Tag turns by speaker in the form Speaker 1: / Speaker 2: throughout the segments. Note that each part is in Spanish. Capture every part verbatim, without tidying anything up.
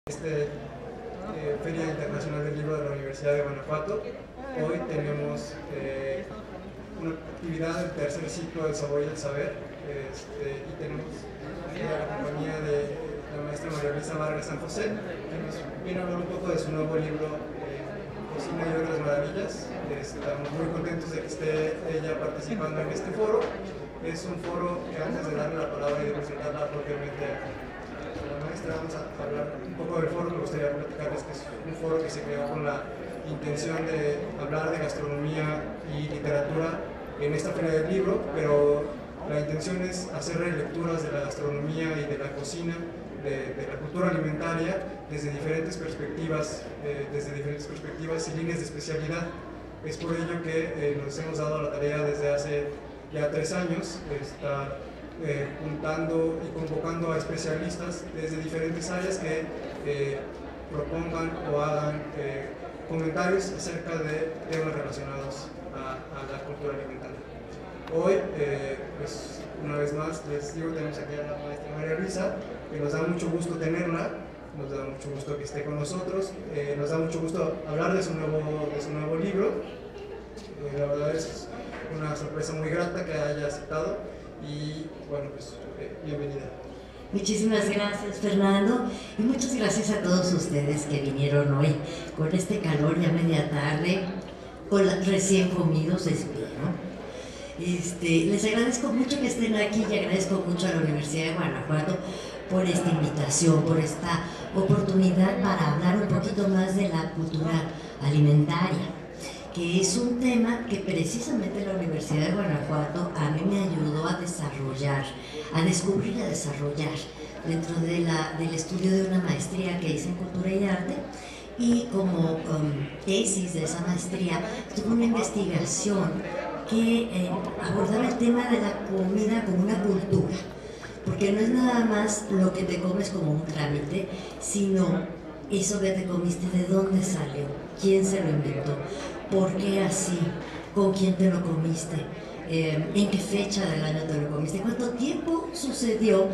Speaker 1: Este, eh, Feria Internacional del Libro de la Universidad de Guanajuato. Hoy tenemos eh, una actividad del tercer ciclo del Sabor y el Saber, este, y tenemos aquí a la compañía de la maestra María Luisa Vargas San José, que nos viene a hablar un poco de su nuevo libro, eh, Cocina y otras maravillas. Estamos muy contentos de que esté ella participando en este foro. Es un foro que, antes de darle la palabra y de presentarla propiamente a la maestra, vamos a hablar un poco del foro. Me gustaría platicarles que es un foro que se creó con la intención de hablar de gastronomía y literatura en esta feria del libro, pero la intención es hacer relecturas de la gastronomía y de la cocina, de, de la cultura alimentaria, desde diferentes perspectivas, eh, desde diferentes perspectivas y líneas de especialidad. Es por ello que eh, nos hemos dado la tarea desde hace ya tres años de estar eh, juntando y convocando a especialistas desde diferentes áreas que eh, propongan o hagan eh, comentarios acerca de temas relacionados a, a la cultura alimentaria. Hoy, eh, pues una vez más, les digo, tenemos aquí a la maestra María Luisa, que nos da mucho gusto tenerla, nos da mucho gusto que esté con nosotros, eh, nos da mucho gusto hablar de su nuevo, de su nuevo libro. Eh, la verdad es una sorpresa muy grata que haya aceptado y bueno, pues eh, bienvenida.
Speaker 2: Muchísimas gracias, Fernando, y muchas gracias a todos ustedes que vinieron hoy con este calor ya media tarde, con la, recién comidos, espero. Este, les agradezco mucho que estén aquí y agradezco mucho a la Universidad de Guanajuato por esta invitación, por esta oportunidad para hablar un poquito más de la cultura alimentaria, que es un tema que precisamente la Universidad de Guanajuato a mí me ayudó a desarrollar, a descubrir y a desarrollar dentro de la, del estudio de una maestría que hice en Cultura y Arte, y como um, tesis de esa maestría tuve una investigación que eh, abordaba el tema de la comida como una cultura, porque no es nada más lo que te comes como un trámite, sino eso que te comiste, de dónde salió, quién se lo inventó, por qué así, con quién te lo comiste, eh, en qué fecha del año te lo comiste, cuánto tiempo sucedió,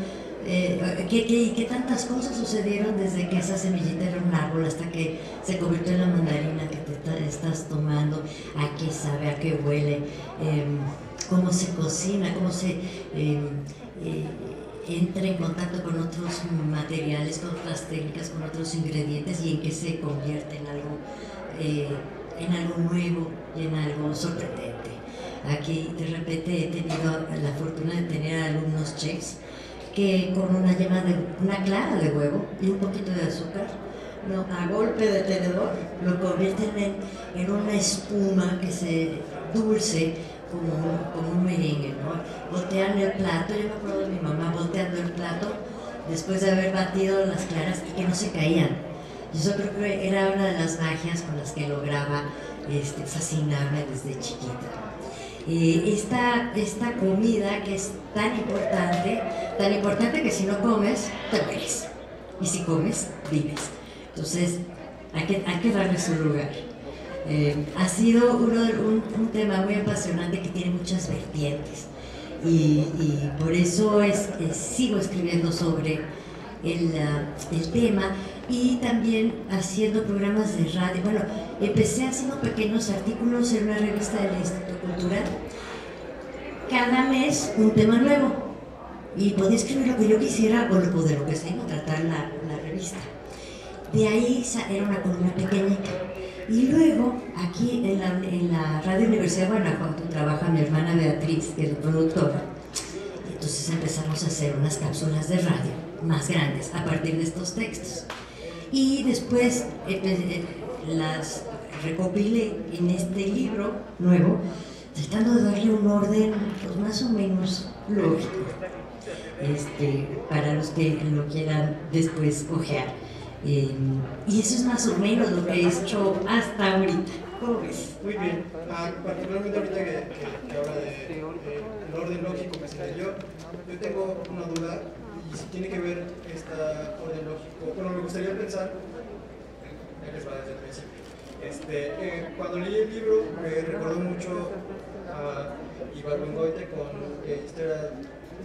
Speaker 2: eh, qué, qué, qué tantas cosas sucedieron desde que esa semillita era un árbol hasta que se convirtió en la mandarina que te estás tomando, a qué sabe, a qué huele, eh, cómo se cocina, cómo se eh, eh, entra en contacto con otros materiales, con otras técnicas, con otros ingredientes, y en qué se convierte en algo, eh, en algo nuevo y en algo sorprendente. Aquí de repente he tenido la fortuna de tener alumnos chefs que con una yema de una clara de huevo y un poquito de azúcar, no, a golpe de tenedor lo convierten en, en una espuma que se dulce como un, como un merengue, ¿no? Voltean el plato. Yo me acuerdo de mi mamá volteando el plato después de haber batido las claras y que no se caían. Yo creo que era una de las magias con las que lograba este, fascinarme desde chiquita. Eh, esta, esta comida que es tan importante, tan importante que si no comes, te mueres, y si comes, vives. Entonces, hay que, hay que darle su lugar. Eh, ha sido uno, un, un tema muy apasionante que tiene muchas vertientes, y, y por eso es, es, sigo escribiendo sobre el, uh, el tema, y también haciendo programas de radio. Bueno, empecé haciendo pequeños artículos en una revista del Instituto Cultural, cada mes un tema nuevo, y podía escribir lo que yo quisiera o lo de lo que se iba a tratar la, la revista. De ahí era una columna pequeñita, y luego aquí en la, en la Radio Universidad de Guanajuato trabaja mi hermana Beatriz, que es la productora, y entonces empezamos a hacer unas cápsulas de radio más grandes a partir de estos textos, y después eh, eh, las recopilé en este libro nuevo, tratando de darle un orden pues, más o menos lógico, este, para los que lo quieran después ojear. Eh, y eso es más o menos lo que he hecho hasta ahorita. ¿Cómo ves?
Speaker 1: Muy bien. Ah, particularmente ahorita que, que, que habla de, de el orden lógico que se leyó, yo tengo una duda, y si tiene que ver este orden lógico. Bueno, me gustaría pensar, ya les va desde el principio. Este, eh, cuando leí el libro me recordó mucho a Ibargüengoitia con eh, Historia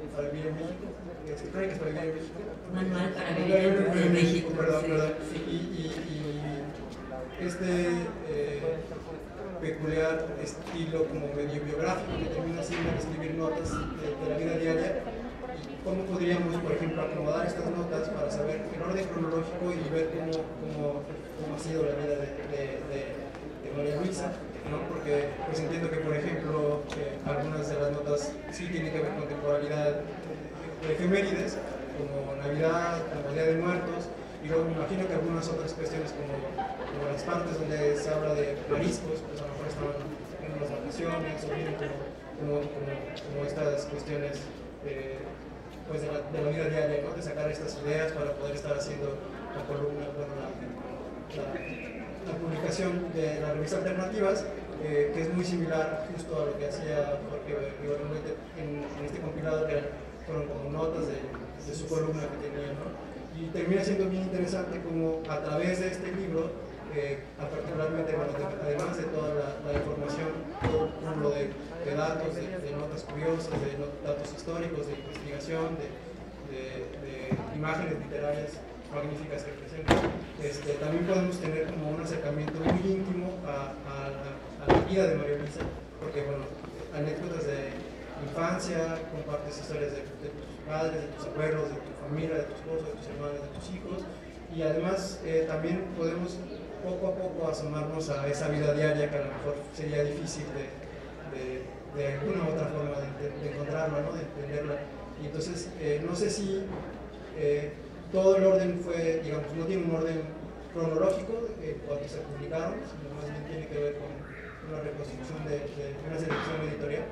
Speaker 1: para vivir en México, este, Crónicas para vivir en México.
Speaker 2: Manual para vivir en, en México.
Speaker 1: Perdón,
Speaker 2: sí,
Speaker 1: perdón.
Speaker 2: sí.
Speaker 1: Y, y, y este eh, peculiar estilo como medio biográfico que termina siendo escribir notas de, de la vida diaria, y cómo podríamos, por ejemplo, acomodar estas notas para saber el orden cronológico y ver cómo, cómo, cómo ha sido la vida de, de, de, de María Luisa, ¿no? Porque pues entiendo que, por ejemplo, eh, algunas de las notas sí tienen que ver con temporalidad de efemérides, como Navidad, como Día de Muertos, y luego me imagino que algunas otras cuestiones como, como las partes donde se habla de mariscos, pues a lo mejor estaban en unas vacaciones o bien como, como, como, como estas cuestiones eh, pues de, la, de la vida diaria, ¿no? De sacar estas ideas para poder estar haciendo la columna, bueno, la, la, la publicación de las revistas alternativas, eh, que es muy similar justo a lo que hacía Jorge Ibargüengoitia en, en este compilado, que fueron como notas de, de su columna que tenía, ¿no? Y termina siendo bien interesante como a través de este libro, eh, particularmente, bueno, de, además de toda la, la información, todo un cúmulo de, de datos, de, de notas curiosas, de not, datos históricos, de investigación, de, de, de imágenes literarias magníficas que presentan, este, también podemos tener como un acercamiento muy íntimo a, a, a, a la vida de María Luisa, porque, bueno, anécdotas de infancia, compartes historias de, de tus padres, de tus abuelos, de tu familia, de tu esposo, de tus hermanos, de tus hijos, y además eh, también podemos poco a poco asomarnos a esa vida diaria que a lo mejor sería difícil de, de, de alguna u otra forma de, de encontrarla, ¿no? De entenderla. Y entonces, eh, no sé si eh, todo el orden fue, digamos, no tiene un orden cronológico eh, cuando se publicaron, sino más bien tiene que ver con una reconstrucción de, de una selección editorial.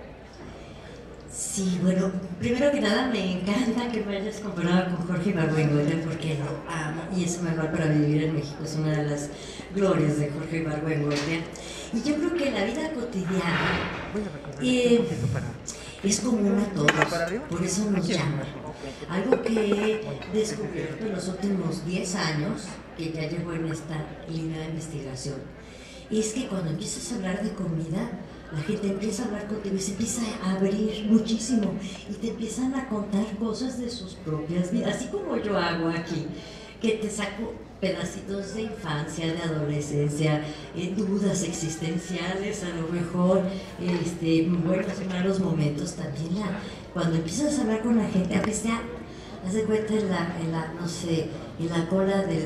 Speaker 2: Sí, bueno, primero que nada me encanta que me hayas comparado con Jorge Ibargüengoitia porque lo amo y es Manual para vivir en México, es una de las glorias de Jorge Ibargüengoitia. Y yo creo que la vida cotidiana eh, es común a todos, por eso nos llama. Algo que he descubierto en los últimos diez años, que ya llevo en esta línea de investigación, es que cuando empiezas a hablar de comida, la gente empieza a hablar contigo y se empieza a abrir muchísimo y te empiezan a contar cosas de sus propias vidas, así como yo hago aquí, que te saco pedacitos de infancia, de adolescencia, eh, dudas existenciales, a lo mejor, este, buenos y malos momentos también. La, cuando empiezas a hablar con la gente, a veces ya, haz de cuenta en la, en la, no sé, en la cola del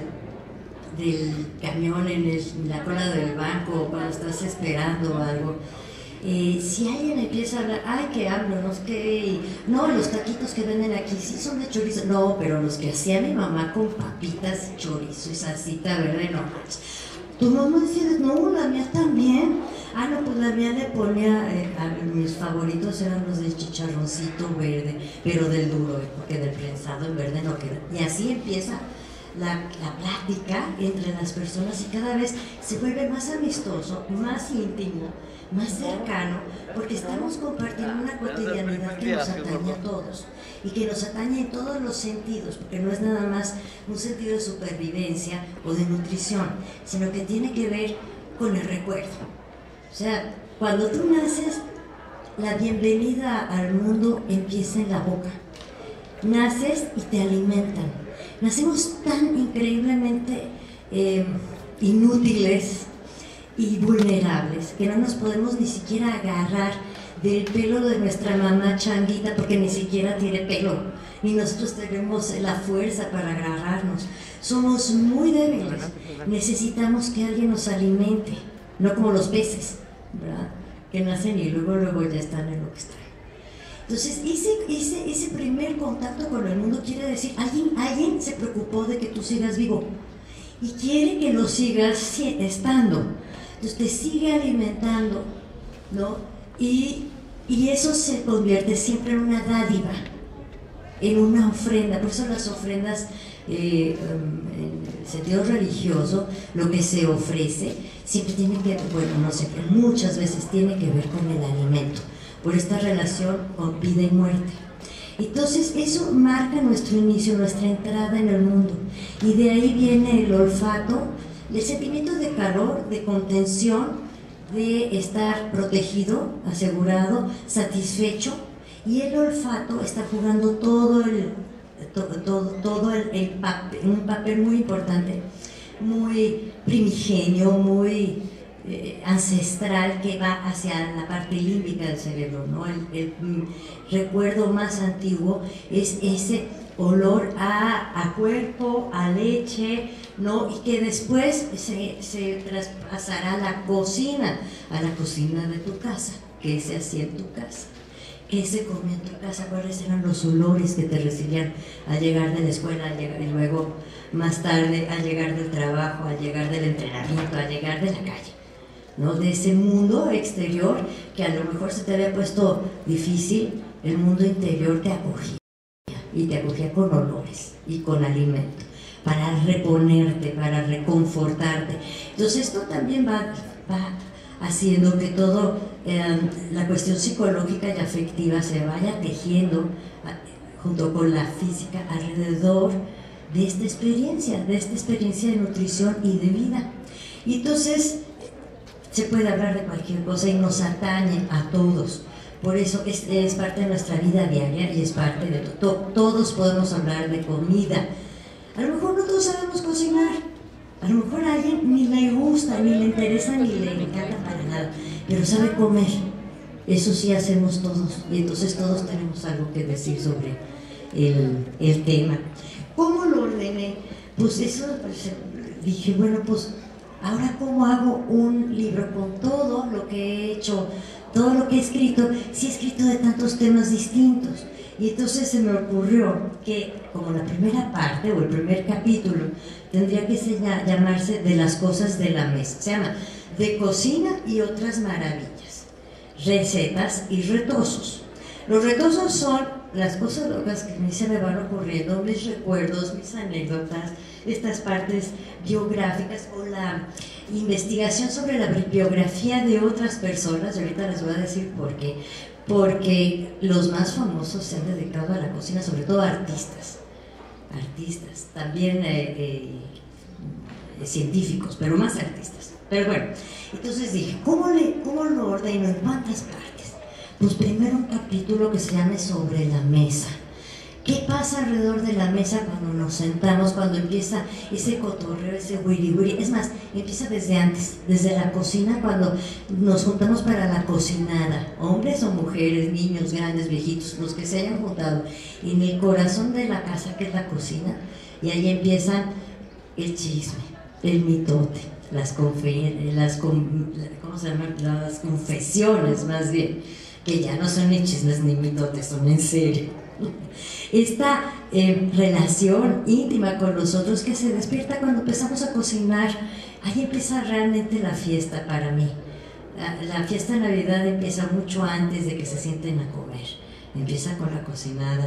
Speaker 2: del camión, en, el, en la cola del banco, cuando estás esperando algo. Eh, si alguien empieza a hablar, ay, que hablo, no sé qué, no, los taquitos que venden aquí sí son de chorizo, no, pero los que hacía mi mamá con papitas, chorizo y salsita verde, no manches. Tu mamá decía, no, la mía también. Ah, no, pues la mía le ponía, eh, a mis favoritos eran los del chicharroncito verde, pero del duro, porque del prensado en verde no queda. Y así empieza La, la plática entre las personas y cada vez se vuelve más amistoso, más íntimo, más cercano, porque estamos compartiendo una cotidianidad que nos atañe a todos y que nos atañe en todos los sentidos, porque no es nada más un sentido de supervivencia o de nutrición, sino que tiene que ver con el recuerdo. O sea, cuando tú naces, la bienvenida al mundo empieza en la boca. Naces y te alimentan. Nacemos tan increíblemente eh, inútiles y vulnerables que no nos podemos ni siquiera agarrar del pelo de nuestra mamá changuita porque ni siquiera tiene pelo, ni nosotros tenemos la fuerza para agarrarnos. Somos muy débiles, necesitamos que alguien nos alimente, no como los peces, ¿verdad? Que nacen y luego, luego ya están en lo que están. Entonces, ese, ese, ese primer contacto con el mundo quiere decir, alguien, alguien se preocupó de que tú sigas vivo y quiere que lo sigas estando. Entonces, te sigue alimentando, ¿no? Y, y eso se convierte siempre en una dádiva, en una ofrenda. Por eso las ofrendas, eh, en el sentido religioso, lo que se ofrece, siempre tiene que, bueno, no siempre, muchas veces tiene que ver con el alimento, por esta relación con vida y muerte. Entonces eso marca nuestro inicio, nuestra entrada en el mundo, y de ahí viene el olfato, el sentimiento de calor, de contención, de estar protegido, asegurado, satisfecho, Y el olfato está jugando todo el, todo, todo, todo el, el papel, un papel muy importante, muy primigenio, muy eh, ancestral, que va hacia la parte límbica del cerebro, ¿no? El, el, el recuerdo más antiguo es ese olor a, a cuerpo, a leche, ¿no? Y que después se, se traspasará a la cocina, a la cocina de tu casa, que se hacía en tu casa. ¿Qué se comía en tu casa? ¿Cuáles eran los olores que te recibían al llegar de la escuela, al llegar, y luego más tarde al llegar del trabajo, al llegar del entrenamiento, al llegar de la calle, ¿no? De ese mundo exterior que a lo mejor se te había puesto difícil, el mundo interior te acogía, y te acogía con olores y con alimento, para reponerte, para reconfortarte. Entonces esto también va, va haciendo que todo, eh, la cuestión psicológica y afectiva se vaya tejiendo a, junto con la física alrededor de esta experiencia, de esta experiencia de nutrición y de vida. Y entonces se puede hablar de cualquier cosa y nos atañe a todos. Por eso es, es parte de nuestra vida diaria y es parte de todo. Todos podemos hablar de comida. A lo mejor no todos sabemos cocinar. A lo mejor a alguien ni le gusta, ni le interesa, ni le encanta para nada, pero sabe comer. Eso sí hacemos todos, y entonces todos tenemos algo que decir sobre el, el tema. ¿Cómo lo ordené? Pues eso, pues, dije, bueno, pues ahora cómo hago un libro con todo lo que he hecho, todo lo que he escrito, sí he escrito de tantos temas distintos. Y entonces se me ocurrió que como la primera parte o el primer capítulo tendría que ser, llamarse De las cosas de la mesa. Se llama De cocina y otras maravillas, recetas y retosos. Los retosos son las cosas locas que a mí se me van ocurriendo, mis recuerdos, mis anécdotas, estas partes biográficas o la investigación sobre la biografía de otras personas. Y ahorita les voy a decir por qué. Porque los más famosos se han dedicado a la cocina, sobre todo artistas, artistas, también eh, eh, científicos, pero más artistas. Pero bueno, entonces dije, ¿cómo, le, cómo lo ordeno? ¿En cuántas partes? Pues primero un capítulo que se llame Sobre la mesa. ¿Qué pasa alrededor de la mesa cuando nos sentamos, cuando empieza ese cotorreo, ese wiri wiri? Es más, empieza desde antes, desde la cocina, cuando nos juntamos para la cocinada, hombres o mujeres, niños, grandes, viejitos, los que se hayan juntado en el corazón de la casa, que es la cocina, y ahí empiezan el chisme, el mitote, las, confe las, con ¿cómo se llama? Las confesiones, más bien, que ya no son ni chismes ni mitotes, son en serio. Esta eh, relación íntima con los otros que se despierta cuando empezamos a cocinar, ahí empieza realmente la fiesta para mí. La, la fiesta de Navidad empieza mucho antes de que se sienten a comer, empieza con la cocinada.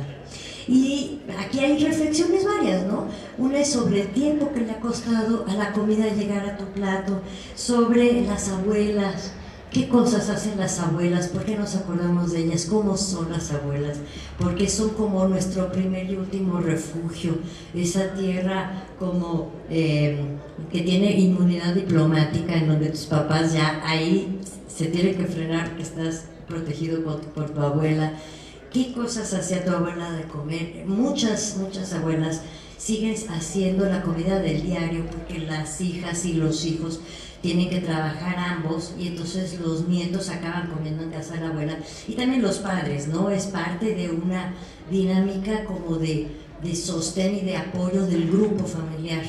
Speaker 2: Y aquí hay reflexiones varias, ¿no? Una es sobre el tiempo que le ha costado a la comida llegar a tu plato, sobre las abuelas. ¿Qué cosas hacen las abuelas? ¿Por qué nos acordamos de ellas? ¿Cómo son las abuelas? Porque son como nuestro primer y último refugio, esa tierra como eh, que tiene inmunidad diplomática, en donde tus papás ya ahí se tienen que frenar, que estás protegido por, por tu abuela. ¿Qué cosas hacía tu abuela de comer? Muchas, muchas abuelas siguen haciendo la comida del diario porque las hijas y los hijos tienen que trabajar ambos y entonces los nietos acaban comiendo en casa de la abuela, y también los padres, ¿no? Es parte de una dinámica como de, de sostén y de apoyo del grupo familiar.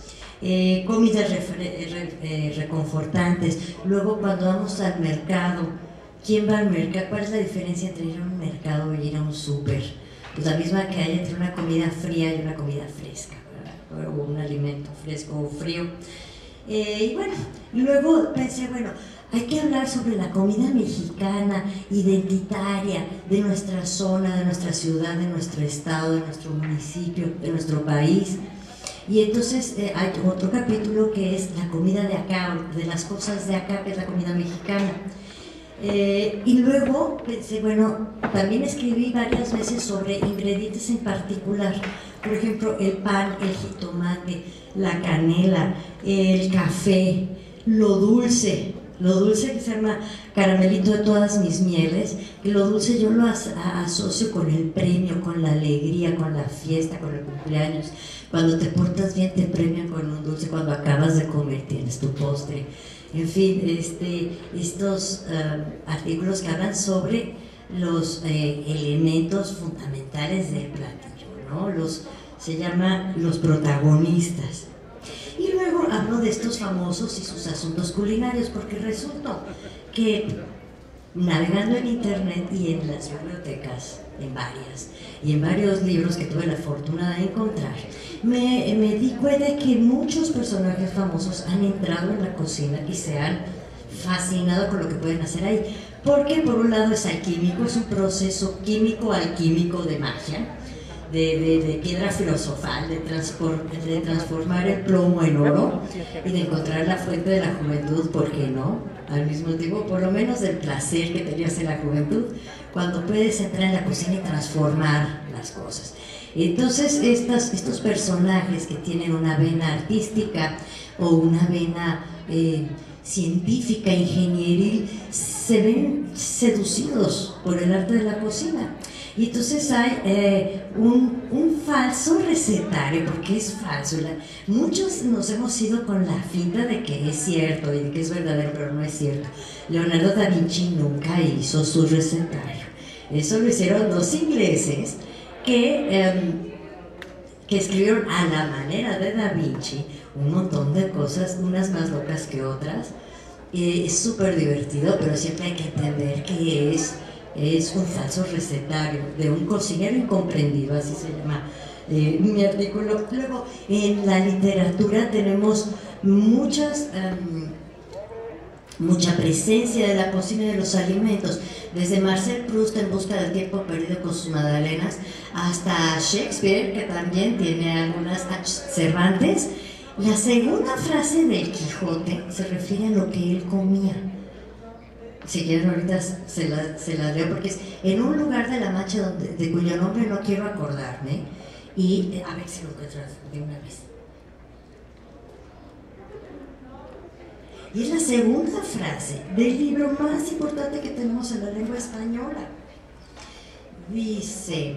Speaker 2: Eh, comidas re, re, eh, reconfortantes. Luego cuando vamos al mercado, ¿quién va al mercado? ¿Cuál es la diferencia entre ir a un mercado y ir a un súper? Pues la misma que hay entre una comida fría y una comida fresca, ¿verdad? O un alimento fresco o frío. Eh, y bueno, luego pensé, bueno, hay que hablar sobre la comida mexicana, identitaria, de nuestra zona, de nuestra ciudad, de nuestro estado, de nuestro municipio, de nuestro país. Y entonces eh, hay otro capítulo que es la comida de acá, de las cosas de acá, que es la comida mexicana. Eh, y luego pensé, bueno, también escribí varias veces sobre ingredientes en particular. Por ejemplo, el pan, el jitomate, la canela, el café, lo dulce, lo dulce que se llama caramelito de todas mis mieles, y lo dulce yo lo as asocio con el premio, con la alegría, con la fiesta, con el cumpleaños. Cuando te portas bien te premian con un dulce, cuando acabas de comer tienes tu postre. En fin, este, estos uh, artículos que hablan sobre los eh, elementos fundamentales del platillo, ¿no? Los, se llama los protagonistas. Y luego hablo de estos famosos y sus asuntos culinarios, porque resultó que navegando en internet y en las bibliotecas, en varias, y en varios libros que tuve la fortuna de encontrar, me, me di cuenta de que muchos personajes famosos han entrado en la cocina y se han fascinado con lo que pueden hacer ahí. Porque por un lado es alquímico, es un proceso químico-alquímico de magia, de, de, de piedra filosofal, de, de transformar el plomo en oro y de encontrar la fuente de la juventud, ¿por qué no? Al mismo tiempo, por lo menos del placer que tenías en la juventud, cuando puedes entrar en la cocina y transformar las cosas. Entonces, estas, estos personajes que tienen una vena artística o una vena eh, científica, ingenieril, se ven seducidos por el arte de la cocina. Y entonces hay eh, un, un falso recetario, porque es falso. La, muchos nos hemos ido con la finta de que es cierto y de que es verdadero, pero no es cierto. Leonardo da Vinci nunca hizo su recetario. Eso lo hicieron dos ingleses que, eh, que escribieron a la manera de Da Vinci un montón de cosas, unas más locas que otras. Eh, es súper divertido, pero siempre hay que entender que es... es un falso recetario de un cocinero incomprendido, así se llama eh, mi artículo. Luego, en la literatura tenemos muchas, um, mucha presencia de la cocina y de los alimentos, desde Marcel Proust en Busca del tiempo perdido con sus magdalenas, hasta Shakespeare, que también tiene algunas, Cervantes. La segunda frase del Quijote se refiere a lo que él comía. Si quieren ahorita se la, se la leo, porque es en un lugar de la Mancha donde, de cuyo nombre no quiero acordarme, y a ver si lo encuentras de una vez. Y es la segunda frase del libro más importante que tenemos en la lengua española. Dice: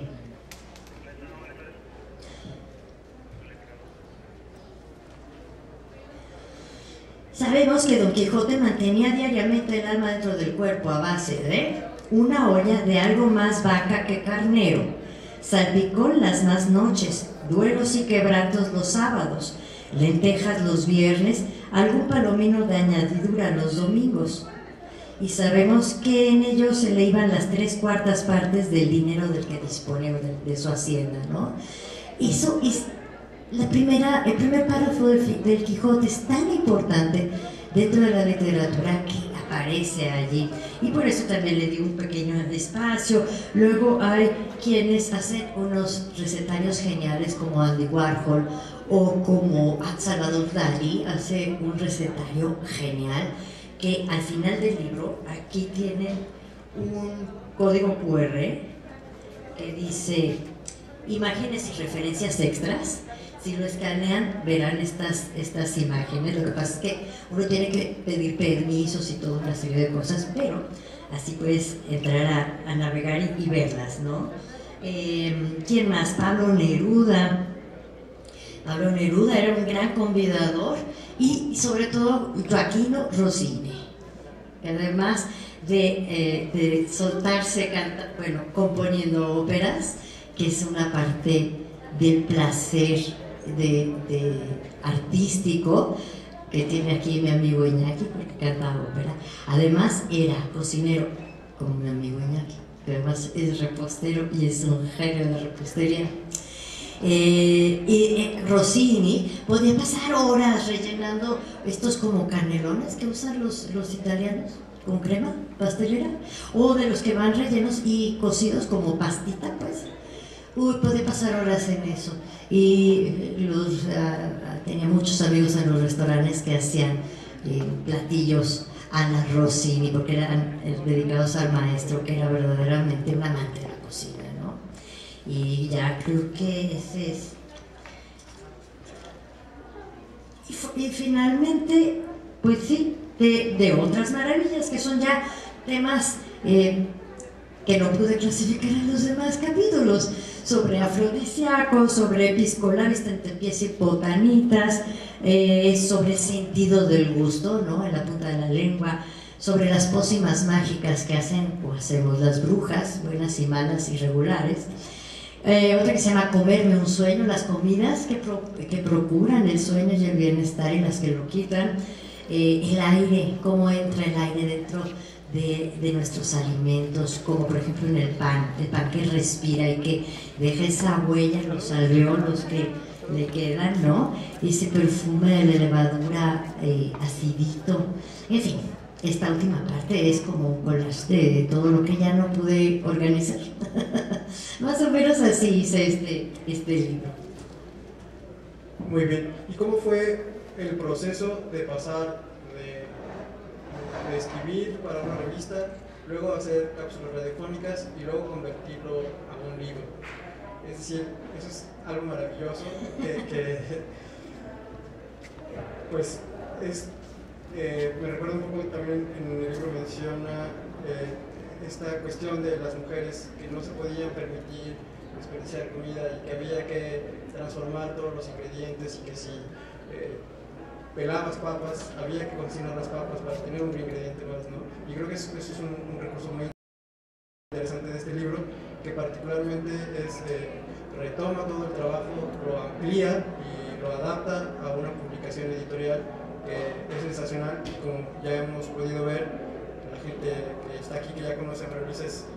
Speaker 2: sabemos que Don Quijote mantenía diariamente el alma dentro del cuerpo a base de una olla de algo más vaca que carnero, salpicón las más noches, duelos y quebrantos los sábados, lentejas los viernes, algún palomino de añadidura los domingos. Y sabemos que en ellos se le iban las tres cuartas partes del dinero del que dispone de, de su hacienda, ¿no? Eso es... La primera, el primer párrafo del, del Quijote es tan importante dentro de la literatura que aparece allí, y por eso también le di un pequeño espacio. Luego hay quienes hacen unos recetarios geniales, como Andy Warhol o como Salvador Dalí hace un recetario genial, que al final del libro aquí tienen un código cu erre que dice imágenes y referencias extras. Si lo escanean, verán estas, estas imágenes. Lo que pasa es que uno tiene que pedir permisos y toda una serie de cosas, pero así puedes entrar a, a navegar y, y verlas, ¿no? Eh, ¿Quién más? Pablo Neruda. Pablo Neruda era un gran convidador, y, y sobre todo Gioachino Rossini, que además de, eh, de soltarse canta, bueno, componiendo óperas, que es una parte del placer De, de artístico que tiene aquí mi amigo Iñaki, porque canta ópera. Además era cocinero como mi amigo Iñaki, pero además es repostero y es un genio de repostería. Eh, y eh, Rossini podía pasar horas rellenando estos como canelones que usan los, los italianos con crema pastelera, o de los que van rellenos y cocidos como pastita, pues. Uy, podía pasar horas en eso. Y los, uh, tenía muchos amigos en los restaurantes que hacían eh, platillos a la Rossini, porque eran eh, dedicados al maestro, que era verdaderamente un amante de la cocina, ¿no? Y ya creo que ese es. Y, y finalmente, pues sí, de, de otras maravillas, que son ya temas eh, que no pude clasificar en los demás capítulos, sobre afrodisíacos, sobre episcolabis, tentepiés y potanitas, eh, sobre el sentido del gusto, ¿no?, en la punta de la lengua, sobre las pócimas mágicas que hacen o hacemos las brujas, buenas y malas y regulares. Eh, otra que se llama Comerme un sueño, las comidas que, pro, que procuran el sueño y el bienestar y las que lo quitan. Eh, el aire, cómo entra el aire dentro de, de nuestros alimentos, como por ejemplo en el pan, el pan que respira y que deja esa huella en los alveolos que le quedan, ¿no? Ese perfume de la levadura eh, acidito, en fin. Esta última parte es como un collage de todo lo que ya no pude organizar. Más o menos así hice este, este libro.
Speaker 1: Muy bien. ¿Y cómo fue el proceso de pasar de, de escribir para una revista, luego hacer cápsulas radiofónicas y luego convertirlo a un libro? Es decir, eso es algo maravilloso que, que pues es... Eh, me recuerda un poco también en el libro menciona eh, esta cuestión de las mujeres que no se podían permitir desperdiciar comida y que había que transformar todos los ingredientes y que si eh, pelabas papas había que cocinar las papas para tener un ingrediente más, ¿no? Y creo que eso, eso es un, un recurso muy interesante de este libro, que particularmente es, eh, retoma todo el trabajo, lo amplía y lo adapta a una publicación editorial que es sensacional. Y como ya hemos podido ver, la gente que está aquí, que ya conoce a María Luisa, es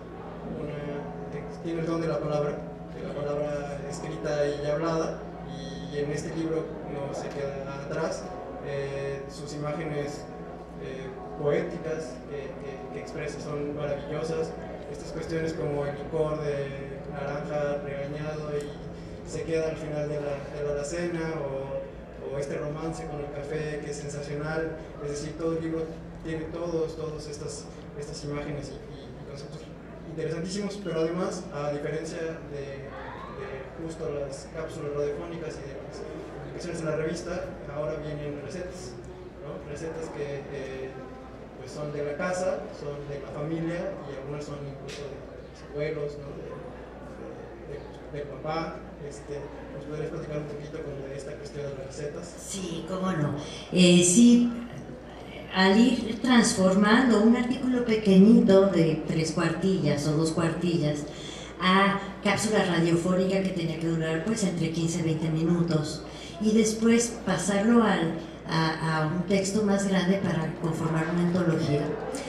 Speaker 1: una, tiene el don de la palabra, de la palabra escrita y hablada, y en este libro no se queda atrás. Eh, sus imágenes eh, poéticas que, que, que expresa son maravillosas. Estas cuestiones como el licor de naranja regañado y se queda al final de la, de la alacena, o o este romance con el café que es sensacional. Es decir, todo el libro tiene todos, todos estas, estas imágenes y, y, y conceptos interesantísimos, pero además, a diferencia de, de justo las cápsulas radiofónicas y de las publicaciones en la revista, ahora vienen recetas, ¿no? Recetas que eh, pues son de la casa, son de la familia, y algunas son incluso de los abuelos, ¿no? de, de, de, de papá. Este, ¿Nos podrías platicar un poquito con esta cuestión de las recetas?
Speaker 2: Sí, cómo no. Eh, sí, al ir transformando un artículo pequeñito de tres cuartillas o dos cuartillas a cápsula radiofónica que tenía que durar pues entre quince y veinte minutos, y después pasarlo al, a, a un texto más grande para conformar una antología.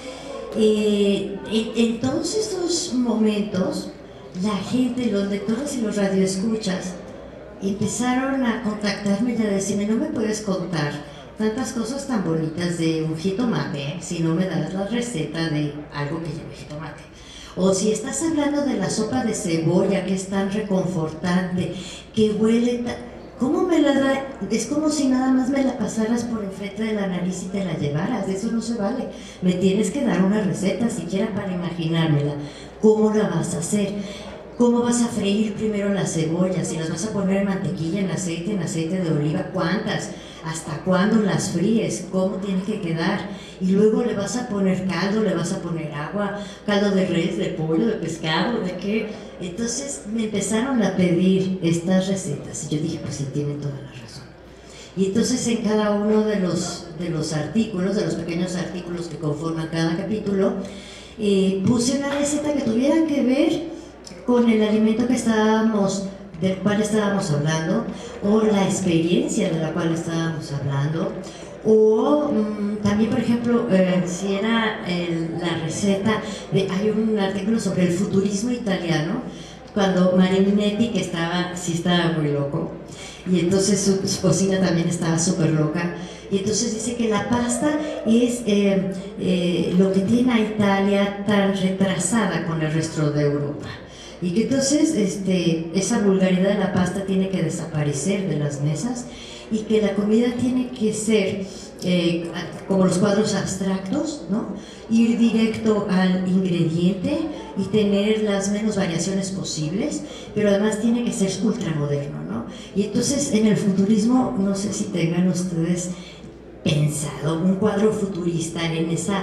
Speaker 2: Eh, en, en todos estos momentos, la gente, los lectores y los radioescuchas empezaron a contactarme y a decirme: no me puedes contar tantas cosas tan bonitas de un jitomate si no me das la receta de algo que lleve jitomate. O si estás hablando de la sopa de cebolla, que es tan reconfortante, que huele tan... ¿Cómo me la da? Es como si nada más me la pasaras por enfrente de la nariz y te la llevaras. Eso no se vale. Me tienes que dar una receta siquiera para imaginármela. ¿Cómo la vas a hacer? ¿Cómo vas a freír primero las cebollas? Si las vas a poner en mantequilla, en aceite, en aceite de oliva, ¿cuántas? ¿Hasta cuándo las fríes? ¿Cómo tiene que quedar? Y luego le vas a poner caldo, le vas a poner agua, caldo de res, de pollo, de pescado, ¿de qué? Entonces me empezaron a pedir estas recetas y yo dije: pues sí, tienen toda la razón. Y entonces en cada uno de los, de los artículos, de los pequeños artículos que conforman cada capítulo, eh, puse una receta que tuviera que ver con el alimento que estábamos, del cual estábamos hablando, o la experiencia de la cual estábamos hablando, o mmm, también, por ejemplo, eh, si era el, la receta de, hay un artículo sobre el futurismo italiano, cuando Mario Minetti, que estaba, sí estaba muy loco, y entonces su, su cocina también estaba súper loca, y entonces dice que la pasta es eh, eh, lo que tiene a Italia tan retrasada con el resto de Europa. Y que entonces este, esa vulgaridad de la pasta tiene que desaparecer de las mesas, y que la comida tiene que ser eh, como los cuadros abstractos, ¿no? Ir directo al ingrediente y tener las menos variaciones posibles, pero además tiene que ser ultramoderno, ¿no? Y entonces en el futurismo, no sé si tengan ustedes pensado, un cuadro futurista en esa,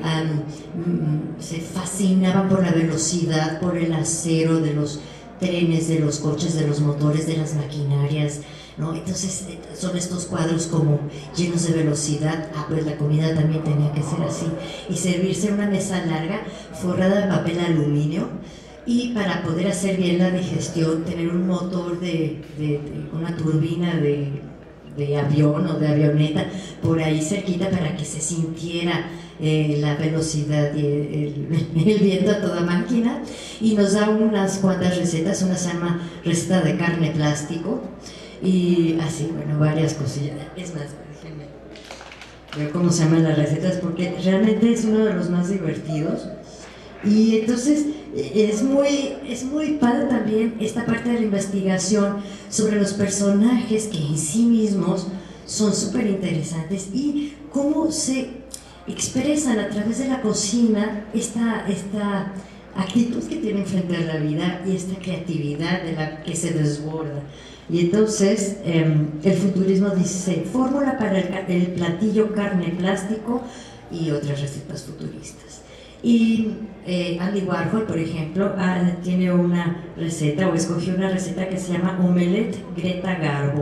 Speaker 2: um, se fascinaban por la velocidad, por el acero de los trenes, de los coches, de los motores, de las maquinarias, ¿no? Entonces son estos cuadros como llenos de velocidad. Ah, pues la comida también tenía que ser así, y servirse en una mesa larga forrada de papel aluminio, y para poder hacer bien la digestión tener un motor de, de, de una turbina de, de avión o de avioneta por ahí cerquita para que se sintiera eh, la velocidad y el, el, el viento a toda máquina. Y nos da unas cuantas recetas. Una se llama receta de carne plástico, y así, bueno, varias cosillas. Es más, déjenme ver cómo se llaman las recetas, porque realmente es uno de los más divertidos. Y entonces es muy, es muy padre también esta parte de la investigación sobre los personajes, que en sí mismos son súper interesantes, y cómo se expresan a través de la cocina esta, esta actitud que tienen frente a la vida y esta creatividad de la que se desborda. Y entonces eh, el futurismo dice: fórmula para el, el platillo carne plástico, y otras recetas futuristas. Y eh, Andy Warhol, por ejemplo, ah, tiene una receta, o escogió una receta que se llama Omelette Greta Garbo.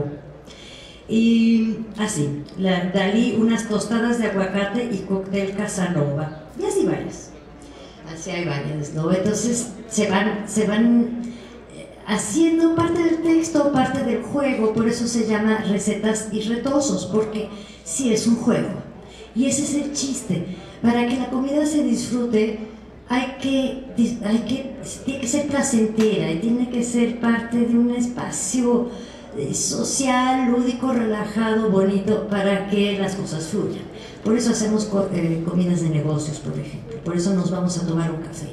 Speaker 2: Y así, la, Dalí, unas tostadas de aguacate y cóctel Casanova. Y así varias. Así hay varias, ¿no? Entonces se van, se van haciendo parte del texto, parte del juego. Por eso se llama recetas y retosos, porque sí es un juego. Y ese es el chiste. Para que la comida se disfrute, hay que, hay que, tiene que ser placentera, y tiene que ser parte de un espacio social, lúdico, relajado, bonito, para que las cosas fluyan. Por eso hacemos eh, comidas de negocios, por ejemplo. Por eso nos vamos a tomar un café.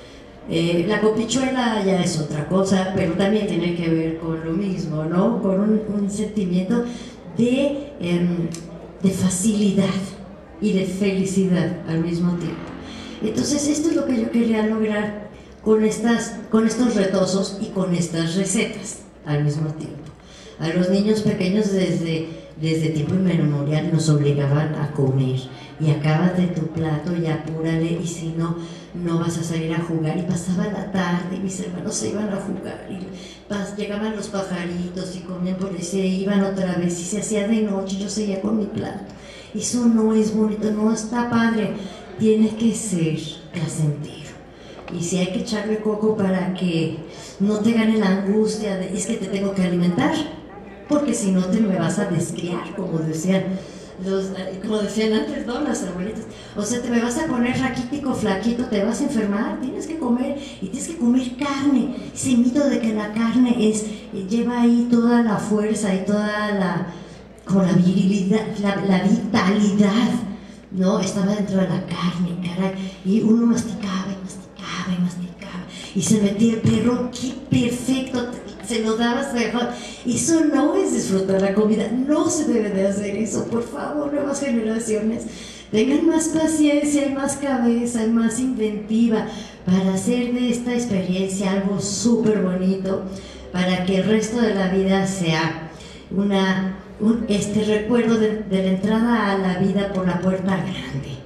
Speaker 2: Eh, la copichuela ya es otra cosa, pero también tiene que ver con lo mismo, ¿no? Con un, un sentimiento de, eh, de facilidad y de felicidad al mismo tiempo. Entonces esto es lo que yo quería lograr con, estas, con estos retosos y con estas recetas al mismo tiempo. A los niños pequeños desde, desde tiempo inmemorial nos obligaban a comer, y acábate tu plato y apúrale, y si no, no vas a salir a jugar. Y pasaba la tarde y mis hermanos se iban a jugar, y pas, llegaban los pajaritos y comían por ese, e iban otra vez, y se hacía de noche, yo seguía con mi plato. Eso no es bonito, no está padre, tiene que ser placentero. Y si hay que echarle coco para que no te gane la angustia de es que te tengo que alimentar, porque si no te me vas a descriar, como decían, los, como decían antes, ¿no?, las abuelitas. O sea, te me vas a poner raquítico, flaquito, te vas a enfermar, tienes que comer, y tienes que comer carne. Ese mito de que la carne es, lleva ahí toda la fuerza y toda la, como la virilidad, la, la vitalidad, ¿no? Estaba dentro de la carne, caray, y uno masticaba y masticaba y masticaba, y se metía el perro, qué perfecto, se lo daba, se dejaba. Eso no es disfrutar la comida, no se debe de hacer eso. Por favor, nuevas generaciones, tengan más paciencia, y más cabeza, y más inventiva, para hacer de esta experiencia algo súper bonito, para que el resto de la vida sea una... Un, este recuerdo de, de la entrada a la vida por la puerta grande.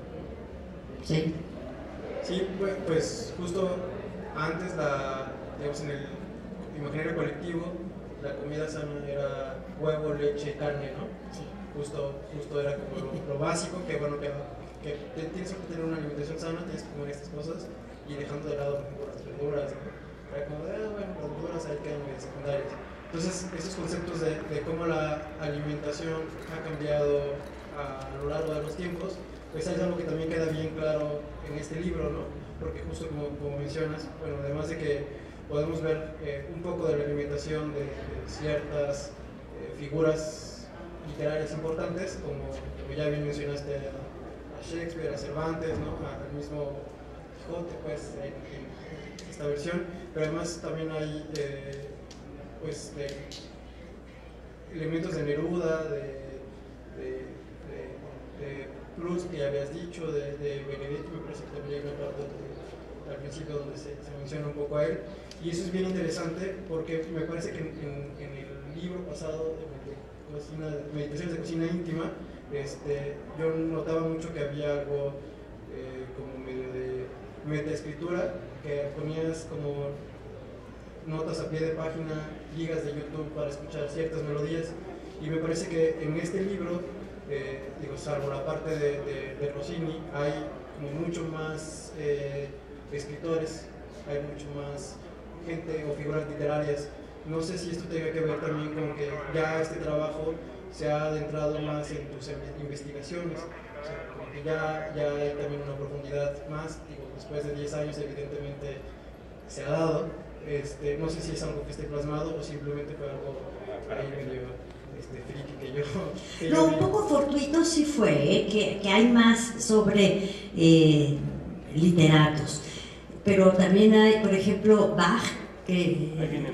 Speaker 2: ¿Sí?
Speaker 1: Sí, pues, pues justo antes, la, digamos, en el imaginario colectivo, la comida sana era huevo, leche, carne, ¿no? Sí. Justo, justo era como lo, lo básico, que bueno, que, que tienes que tener una alimentación sana, tienes que comer estas cosas, y dejando de lado, por ejemplo, las verduras, ¿no? Era como de, ah, bueno, las verduras ahí quedan medio secundarias. Entonces, esos conceptos de, de cómo la alimentación ha cambiado a, a lo largo de los tiempos, pues es algo que también queda bien claro en este libro, ¿no? Porque justo como, como mencionas, bueno, además de que podemos ver eh, un poco de la alimentación de, de ciertas eh, figuras literarias importantes, como, como ya bien mencionaste a, a Shakespeare, a Cervantes, ¿no? A, al mismo Quijote, pues, en, en esta versión, pero además también hay... Eh, pues de elementos de Neruda, de, de, de, de Proust, que ya habías dicho, de, de Benedetti, me parece que también hay una parte de, al principio donde se, se menciona un poco a él, y eso es bien interesante porque me parece que en, en, en el libro pasado de, cocina, de Meditaciones de Cocina Íntima este, yo notaba mucho que había algo eh, como medio de metaescritura, que ponías como notas a pie de página, ligas de YouTube para escuchar ciertas melodías, y me parece que en este libro, eh, digo, salvo la parte de, de, de Rossini, hay como mucho más eh, escritores, hay mucho más gente o figuras literarias. No sé si esto tenga que ver también con que ya este trabajo se ha adentrado más en tus investigaciones, o sea, como que ya, ya hay también una profundidad más, digo, después de diez años evidentemente se ha dado, este, no sé si es algo que esté plasmado o simplemente fue algo ahí medio este, friki que yo... Que
Speaker 2: no,
Speaker 1: yo
Speaker 2: un poco fortuito sí fue, ¿eh? que, que hay más sobre eh, literatos, pero también hay, por ejemplo, Bach, que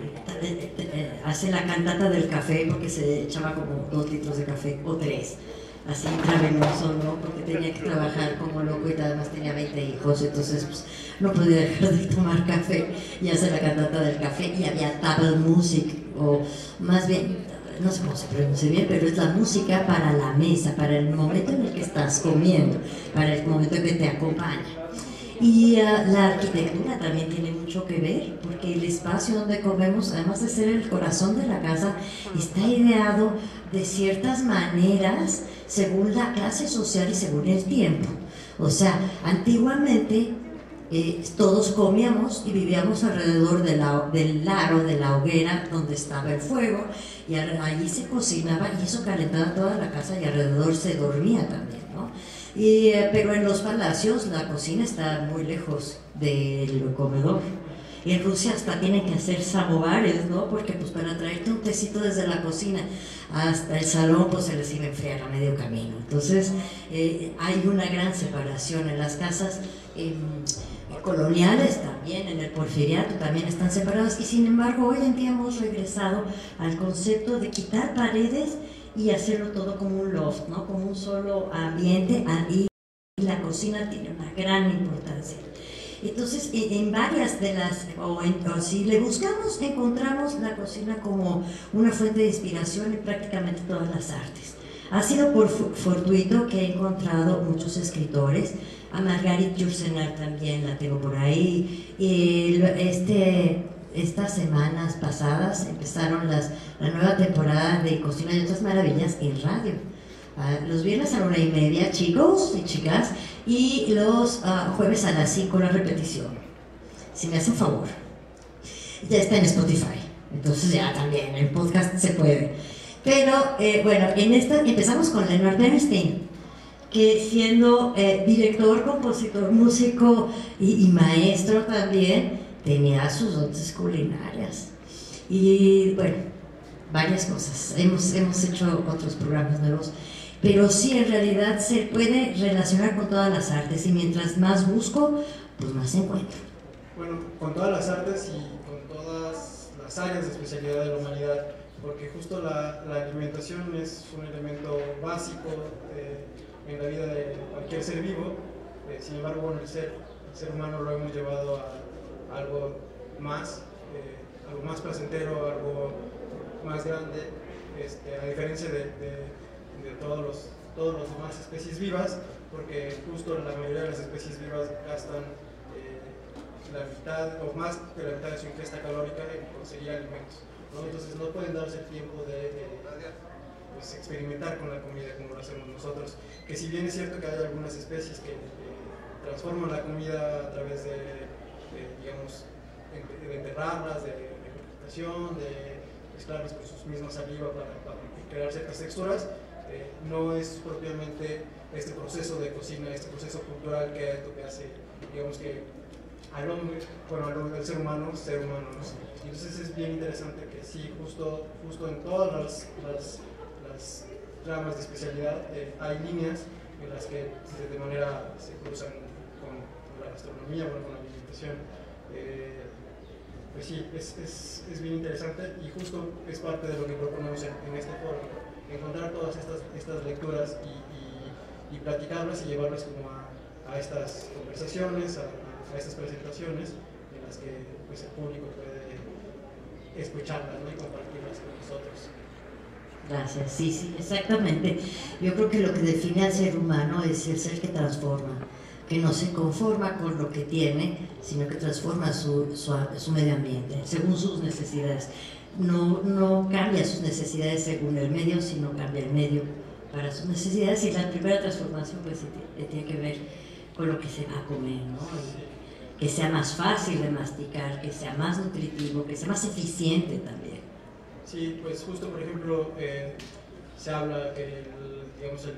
Speaker 2: eh, hace la cantata del café porque se echaba como dos litros de café o tres, así intravenoso, ¿no? Porque tenía que trabajar como loco y además tenía veinte hijos, entonces pues, no podía dejar de tomar café y hacer la cantata del café. Y había table music, o más bien, no sé cómo se pronuncia bien, pero es la música para la mesa, para el momento en el que estás comiendo, para el momento que te acompaña. Y uh, la arquitectura también tiene mucho que ver, porque el espacio donde comemos, además de ser el corazón de la casa, está ideado de ciertas maneras según la clase social y según el tiempo. O sea, antiguamente eh, todos comíamos y vivíamos alrededor de la, del aro, de la hoguera donde estaba el fuego, y allí se cocinaba y eso calentaba toda la casa y alrededor se dormía también, ¿no? Y, eh, pero en los palacios la cocina está muy lejos del comedor. Y en Rusia hasta tienen que hacer samovares, ¿no? Porque pues para traerte un tecito desde la cocina hasta el salón pues se les iba a enfriar a medio camino. Entonces eh, hay una gran separación en las casas eh, coloniales también, en el porfiriato también están separadas, y sin embargo hoy en día hemos regresado al concepto de quitar paredes y hacerlo todo como un loft, ¿no? Como un solo ambiente, y la cocina tiene una gran importancia. Entonces, en varias de las, o, en, o si le buscamos, encontramos la cocina como una fuente de inspiración en prácticamente todas las artes. Ha sido por fortuito que he encontrado muchos escritores, a Margarit Yourcenar también la tengo por ahí, y este... Estas semanas pasadas empezaron las, la nueva temporada de Cocina y otras maravillas en radio. Uh, los viernes a la una y media, chicos y chicas, y los uh, jueves a las cinco la repetición. Si me hacen favor. Ya está en Spotify, entonces ya también en podcast se puede. Pero eh, bueno, en esta empezamos con Leonard Bernstein, que siendo eh, director, compositor, músico y, y maestro también, tenía sus dotes culinarias y bueno, varias cosas. Hemos, hemos hecho otros programas nuevos, pero sí, en realidad se puede relacionar con todas las artes, y mientras más busco, pues más encuentro.
Speaker 1: Bueno, con todas las artes y con todas las áreas de especialidad de la humanidad, porque justo la, la alimentación es un elemento básico eh, en la vida de cualquier ser vivo. Eh, sin embargo, bueno, el ser, el ser humano lo hemos llevado a algo más, eh, algo más placentero, algo más grande, este, a diferencia de, de, de todos los, todos los demás especies vivas, porque justo la mayoría de las especies vivas gastan eh, la mitad o más de la mitad de su ingesta calórica en conseguir alimentos, ¿no? Entonces no pueden darse el tiempo de, de pues, experimentar con la comida como lo hacemos nosotros, que si bien es cierto que hay algunas especies que eh, transforman la comida a través de De, digamos, de enterrarlas, de, de fermentación, de mezclarlas con sus mismas saliva para, para crear ciertas texturas, eh, no es propiamente este proceso de cocina, este proceso cultural que, que hace, digamos que al hombre, bueno, al, al ser humano, ser humano, ¿no? Entonces es bien interesante que sí, justo, justo en todas las, las, las ramas de especialidad eh, hay líneas en las que de manera se cruzan con la gastronomía, bueno, con la alimentación. Eh, pues sí, es, es, es bien interesante, y justo es parte de lo que proponemos en, en este foro, encontrar todas estas, estas lecturas y, y, y platicarlas y llevarlas como a, a estas conversaciones, a, a estas presentaciones en las que pues, el público puede escucharlas, ¿no? Y compartirlas con nosotros.
Speaker 2: Gracias, sí, sí, exactamente. Yo creo que lo que define al ser humano es el ser que transforma, que no se conforma con lo que tiene, sino que transforma su, su, su medio ambiente, según sus necesidades. No, no cambia sus necesidades según el medio, sino cambia el medio para sus necesidades. Y la primera transformación pues tiene que ver con lo que se va a comer, ¿no? Y que sea más fácil de masticar, que sea más nutritivo, que sea más eficiente también.
Speaker 1: Sí, pues justo por ejemplo eh, se habla que el, digamos el,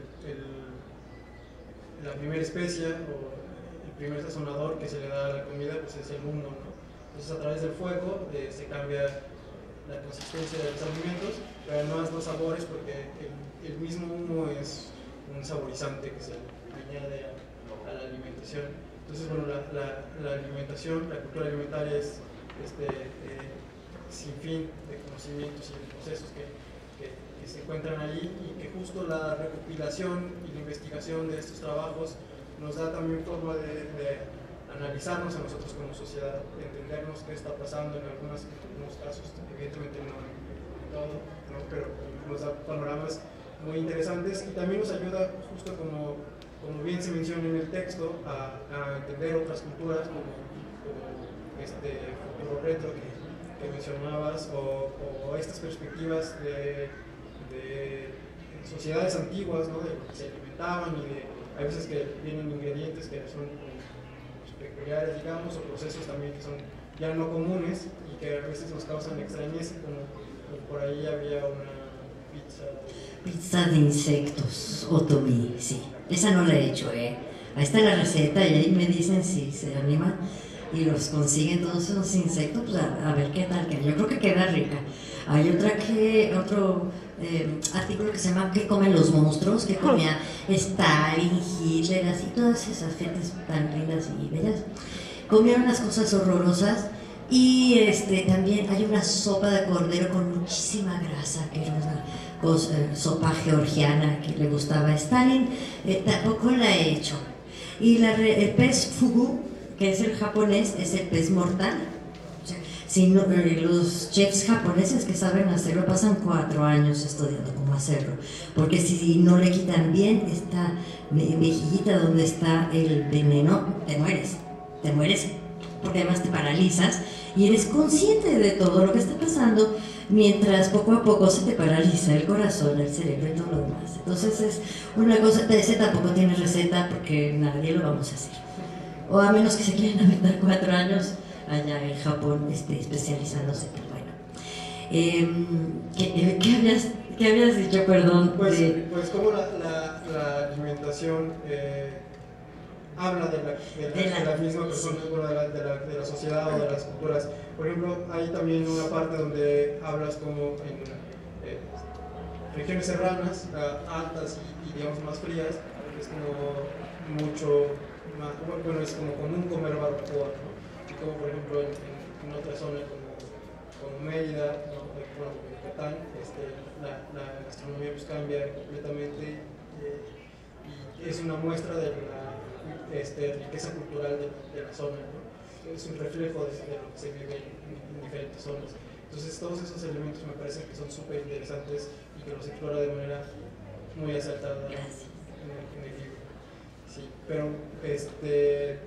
Speaker 1: el, la primera especia o el primer sazonador que se le da a la comida pues es el humo, ¿no? Entonces a través del fuego eh, se cambia la consistencia de los alimentos, pero además los sabores, porque el, el mismo humo es un saborizante que se añade a, a la alimentación. Entonces, bueno, la, la, la alimentación, la cultura alimentaria es este, eh, sin fin de conocimientos y de procesos que, que, que se encuentran allí, y que justo la recopilación y la investigación de estos trabajos nos da también forma de, de analizarnos a nosotros como sociedad, entendernos qué está pasando en, algunas, en algunos casos, evidentemente no en todo, ¿no? Pero nos da panoramas muy interesantes y también nos ayuda, justo como, como bien se menciona en el texto, a, a entender otras culturas como, como este futuro retro que, que mencionabas, o, o estas perspectivas de, de sociedades antiguas, ¿no? De lo que se alimentaban, y de, hay veces que vienen ingredientes que son peculiares, digamos, o procesos también que son ya no comunes y que a veces nos causan extrañeza, como, como por ahí había una pizza.
Speaker 2: Pizza de insectos, otomí, sí. Esa no la he hecho, ¿eh? Ahí está la receta y ahí me dicen si se animan y los consiguen todos esos insectos, pues a, a ver qué tal queda. Yo creo que queda rica. Hay otra que, otro eh, artículo que se llama ¿Qué comen los monstruos? Que comía Stalin, Hitler, así todas esas gentes tan lindas y bellas. Comieron unas cosas horrorosas. Y este, también hay una sopa de cordero con muchísima grasa, que era una cosa, eh, sopa georgiana que le gustaba a Stalin, eh, tampoco la he hecho. Y la, el pez fugu, que es el japonés, es el pez mortal. O sea, si no, eh, los chefs japoneses que saben hacerlo pasan cuatro años estudiando cómo hacerlo, porque si no le quitan bien esta mejillita donde está el veneno, te mueres, te mueres, porque además te paralizas y eres consciente de todo lo que está pasando, mientras poco a poco se te paraliza el corazón, el cerebro y todo lo demás. Entonces es una cosa, ese tampoco tiene receta porque nadie lo vamos a hacer, o a menos que se quieran aventar cuatro años allá en Japón este, especializándose. Pero bueno, eh, ¿qué, qué, habías, ¿qué habías dicho? Perdón.
Speaker 1: Pues,
Speaker 2: de...
Speaker 1: pues como la, la, la alimentación eh, habla de la, de, la, de, la, de la misma persona, sí. de, la, de, la, de la sociedad o de las culturas. Por ejemplo, hay también una parte donde hablas como en eh, regiones serranas, uh, altas y, y digamos más frías, es como mucho más, bueno, es como común comer barbacoa, ¿no? Y como por ejemplo en, en, en otra zona como, como Mérida, ¿no? Bueno, Yucatán, este, la, la gastronomía pues cambia completamente eh, y es una muestra de la Este, riqueza cultural de, de la zona, ¿no? Es un reflejo de, de lo que se vive en, en diferentes zonas. Entonces todos esos elementos me parecen que son súper interesantes y que los explora de manera muy acertada en el, en el libro. Sí, pero este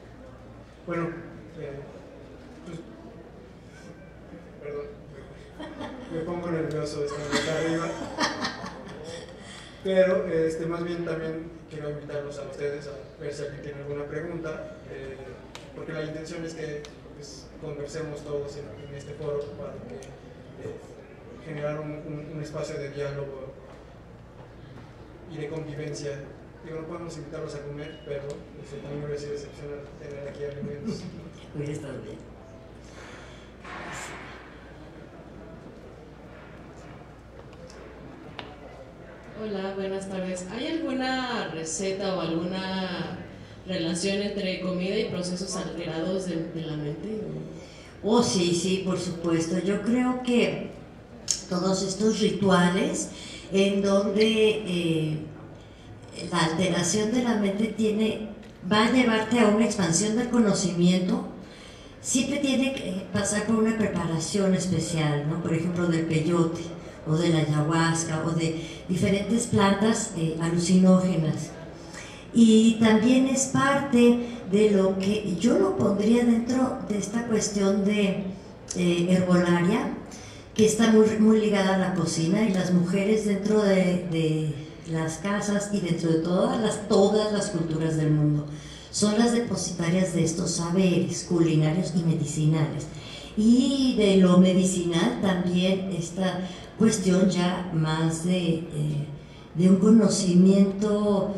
Speaker 1: bueno eh, pues, perdón, me, me pongo nervioso estando acá arriba, pero este, más bien también quiero invitarlos a ustedes a ver si alguien tiene alguna pregunta, eh, porque la intención es que pues, conversemos todos en, en este foro para que, eh, generar un, un, un espacio de diálogo y de convivencia. Digo, no podemos invitarlos a comer, pero este, también me hubiera sido excepcional tener aquí alimentos.
Speaker 2: Hubiera estado bien.
Speaker 3: Hola, buenas tardes. ¿Hay alguna receta o alguna relación entre comida y procesos alterados de, de la mente?
Speaker 2: Oh, sí, sí, por supuesto. Yo creo que todos estos rituales en donde eh, la alteración de la mente tiene, va a llevarte a una expansión del conocimiento, siempre tiene que pasar por una preparación especial, ¿no? Por ejemplo, del peyote o de la ayahuasca, o de diferentes plantas eh, alucinógenas. Y también es parte de lo que yo lo pondría dentro de esta cuestión de eh, herbolaria, que está muy, muy ligada a la cocina, y las mujeres dentro de, de las casas y dentro de todas las, todas las culturas del mundo son las depositarias de estos saberes culinarios y medicinales. Y de lo medicinal también esta cuestión ya más de, eh, de un conocimiento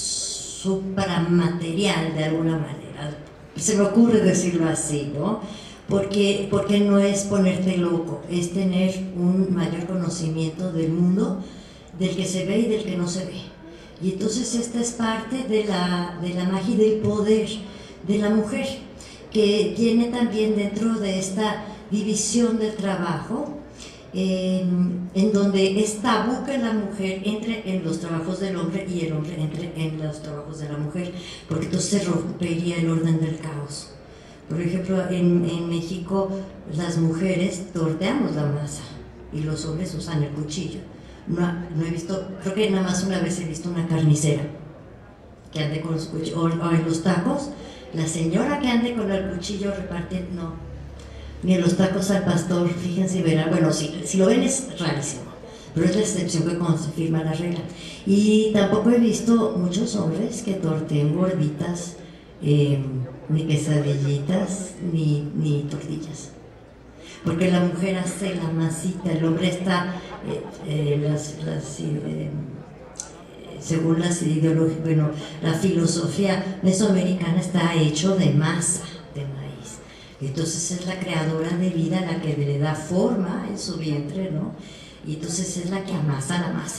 Speaker 2: supramaterial de alguna manera, se me ocurre decirlo así, ¿no? Porque, porque no es ponerte loco, es tener un mayor conocimiento del mundo, del que se ve y del que no se ve. Y entonces esta es parte de la, de la magia y del poder de la mujer, que tiene también dentro de esta división del trabajo, eh, en donde es tabú que la mujer entre en los trabajos del hombre y el hombre entre en los trabajos de la mujer, porque entonces se rompería el orden del caos. Por ejemplo, en, en México las mujeres torteamos la masa y los hombres usan el cuchillo. No, no he visto, creo que nada más una vez he visto una carnicera que ande con los cuchillos, o, o en los tacos, la señora que ande con el cuchillo repartiendo, no, ni en los tacos al pastor, fíjense, verán, bueno, si, si lo ven es rarísimo, pero es la excepción que confirma la regla. Y tampoco he visto muchos hombres que torteen gorditas, eh, ni quesadillitas, ni, ni tortillas. Porque la mujer hace la masita, el hombre está, eh, eh, las, las, eh, según las ideologías, bueno, la filosofía mesoamericana está hecho de masa, de maíz. Entonces es la creadora de vida la que le da forma en su vientre, ¿no? Y entonces es la que amasa la masa.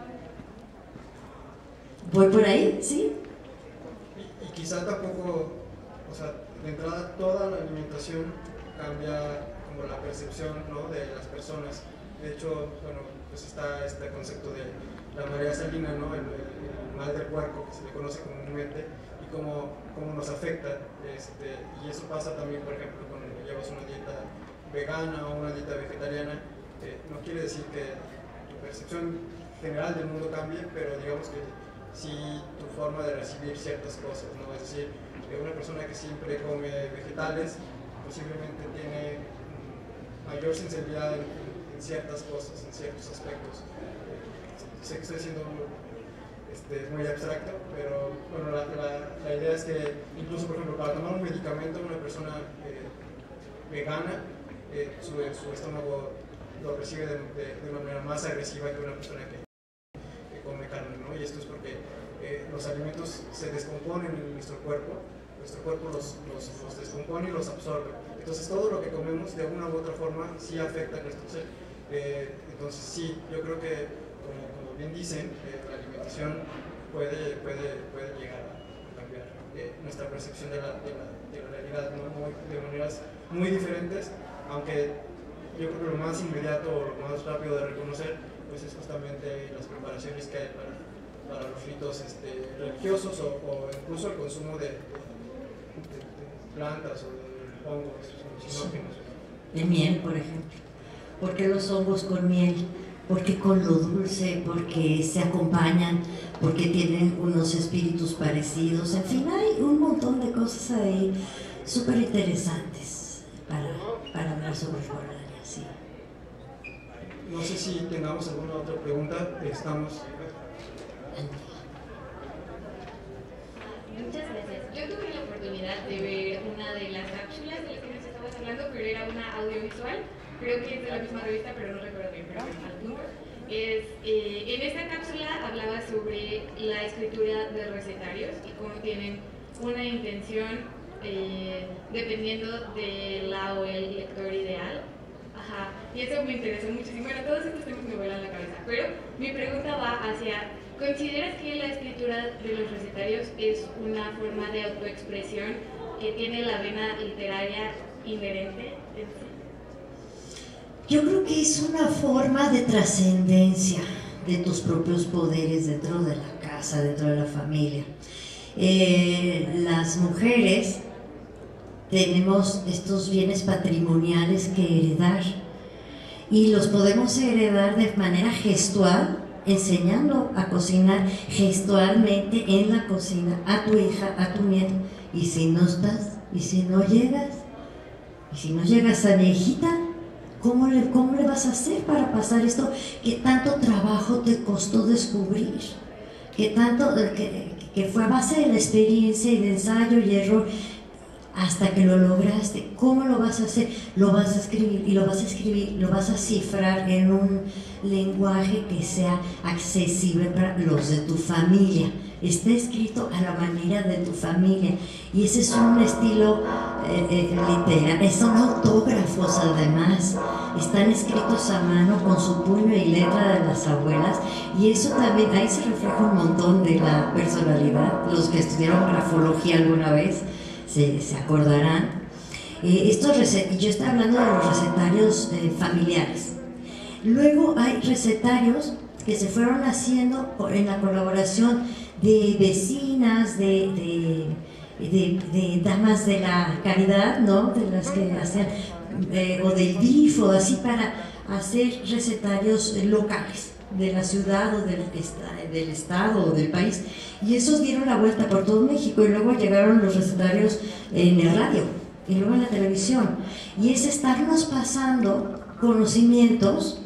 Speaker 2: ¿Voy por ahí? ¿Sí?
Speaker 1: Y, y quizá tampoco, o sea, de entrada toda la alimentación cambia como la percepción, ¿no?, de las personas. De hecho, bueno, pues está este concepto de la marea salina, ¿no?, el, el, el mal del puerco, que se le conoce comúnmente, y cómo, cómo nos afecta. Este, y eso pasa también, por ejemplo, cuando llevas una dieta vegana o una dieta vegetariana. Eh, no quiere decir que tu percepción general del mundo cambie, pero digamos que sí tu forma de recibir ciertas cosas, ¿no? Es decir, una persona que siempre come vegetales posiblemente tiene mayor sensibilidad en, en ciertas cosas, en ciertos aspectos. Eh, sé que estoy siendo este, muy abstracto, pero bueno, la, la, la idea es que incluso, por ejemplo, para tomar un medicamento, una persona eh, vegana, eh, su, su estómago lo recibe de, de, de una manera más agresiva que una persona que, que come carne, ¿no? Y esto es porque eh, los alimentos se descomponen en nuestro cuerpo, nuestro cuerpo los, los, los descompone y los absorbe. Entonces todo lo que comemos de una u otra forma sí afecta a nuestro ser. Eh, entonces sí, yo creo que, como, como bien dicen, eh, la alimentación puede, puede, puede llegar a cambiar eh, nuestra percepción de la, de la, de la realidad, ¿no? Muy, de maneras muy diferentes, aunque yo creo que lo más inmediato o lo más rápido de reconocer pues es justamente las preparaciones que hay para, para los ritos este, religiosos o, o incluso el consumo de, de, de plantas o de hongos alucinógenos.
Speaker 2: De miel, por ejemplo. ¿Por qué los hongos con miel? Porque con lo dulce, porque se acompañan, porque tienen unos espíritus parecidos. En fin, hay un montón de cosas ahí súper interesantes para, para hablar sobre herbolaria, sí.
Speaker 1: No sé si tengamos alguna otra pregunta. Estamos...
Speaker 4: Muchas gracias. Yo tuve la oportunidad de ver una de las cápsulas de las que nos estabas hablando, pero era una audiovisual. Creo que es de la misma revista, pero no recuerdo bien, pero al punto. Es, eh, en esta cápsula hablaba sobre la escritura de recetarios y cómo tienen una intención eh, dependiendo del la o el lector ideal. Ajá, y eso me interesó muchísimo. Bueno, todos estos temas me vuelan la cabeza, pero mi pregunta va hacia: ¿consideras que la escritura de los recetarios es una forma de autoexpresión que tiene la vena literaria inherente en sí?
Speaker 2: Yo creo que es una forma de trascendencia de tus propios poderes dentro de la casa, dentro de la familia. Eh, las mujeres tenemos estos bienes patrimoniales que heredar y los podemos heredar de manera gestual, enseñando a cocinar gestualmente en la cocina a tu hija, a tu nieto. Y si no estás, y si no llegas, y si no llegas a viejita, ¿cómo le, cómo le vas a hacer para pasar esto que tanto trabajo te costó descubrir? Que tanto, que, que fue a base de la experiencia y de ensayo y error hasta que lo lograste. ¿Cómo lo vas a hacer? Lo vas a escribir y lo vas a escribir, lo vas a cifrar en un lenguaje que sea accesible para los de tu familia. Está escrito a la manera de tu familia y ese es un estilo eh, eh, literal, son autógrafos además, están escritos a mano con su puño y letra de las abuelas, y eso también, ahí se refleja un montón de la personalidad. Los que estudiaron grafología alguna vez se, se acordarán. Eh, estos recet- yo estoy hablando de los recetarios eh, familiares. Luego hay recetarios que se fueron haciendo por, en la colaboración de vecinas, de, de, de, de damas de la caridad, ¿no? De las que hacían, eh, o del D I F, o así, para hacer recetarios locales de la ciudad o del, del estado o del país, y esos dieron la vuelta por todo México, y luego llegaron los recetarios en el radio y luego en la televisión, y es estarnos pasando conocimientos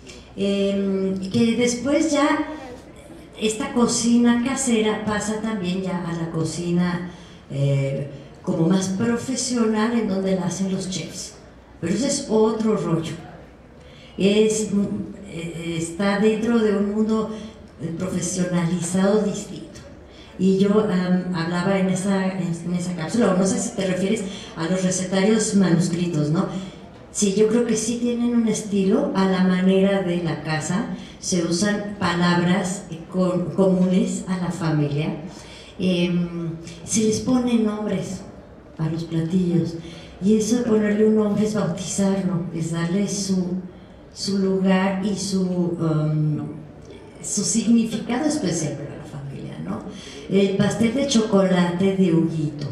Speaker 2: eh, que después ya esta cocina casera pasa también ya a la cocina eh, como más profesional, en donde la hacen los chefs, pero ese es otro rollo. Es, eh, está dentro de un mundo profesionalizado distinto. Y yo um, hablaba en esa, en, en esa cápsula, o no sé si te refieres a los recetarios manuscritos, ¿no? Sí, yo creo que sí tienen un estilo a la manera de la casa. Se usan palabras con, comunes a la familia. Eh, se les ponen nombres a los platillos, y eso de ponerle un nombre es bautizarlo, es darle su, su lugar y su, um, su significado especial para la familia, ¿no? El pastel de chocolate de Huguito,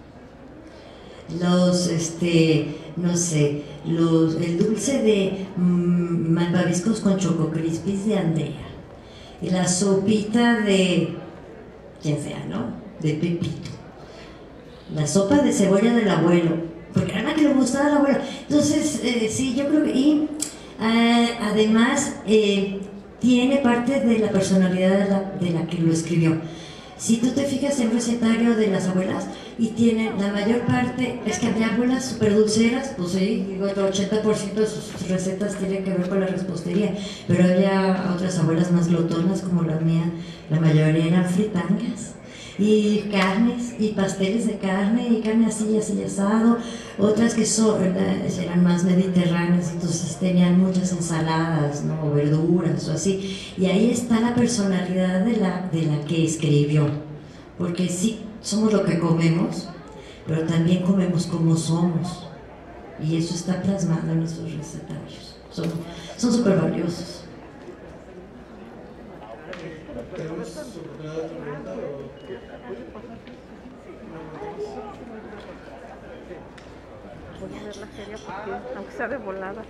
Speaker 2: los, este, no sé, los, el dulce de mmm, malvaviscos con choco crispies de Andrea, y la sopita de quien sea, ¿no? De Pepito, la sopa de cebolla del abuelo, porque era que le gustaba al abuelo. Entonces, eh, sí, yo creo que, y eh, además eh, tiene parte de la personalidad de la, de la que lo escribió. Si tú te fijas en un recetario de las abuelas, y tienen la mayor parte, es que había abuelas súper dulceras, pues sí, digo, el ochenta por ciento de sus recetas tienen que ver con la repostería, pero había otras abuelas más glotonas como la mía, la mayoría eran fritangas, y carnes, y pasteles de carne, y carne así, así asado, otras que son, eran más mediterráneas, entonces tenían muchas ensaladas, ¿no? O verduras, o así, y ahí está la personalidad de la, de la que escribió, porque sí, somos lo que comemos, pero también comemos como somos, y eso está plasmado en nuestros recetarios. Son súper valiosos.
Speaker 1: ¿Tenemos oportunidad de otra pregunta?
Speaker 5: Voy a ver la serie porque, aunque sea de volada.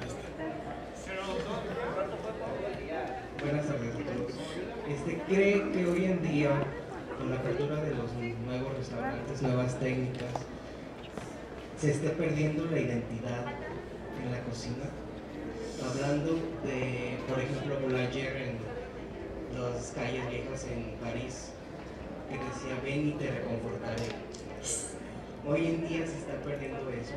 Speaker 6: Buenas tardes a todos. Este, ¿cree que hoy en día, con la apertura de los nuevos restaurantes, nuevas técnicas, se esté perdiendo la identidad en la cocina? Hablando de, por ejemplo, Boulanger en las calles viejas en París, que decía, ven y te reconfortaré. Hoy en día se está perdiendo eso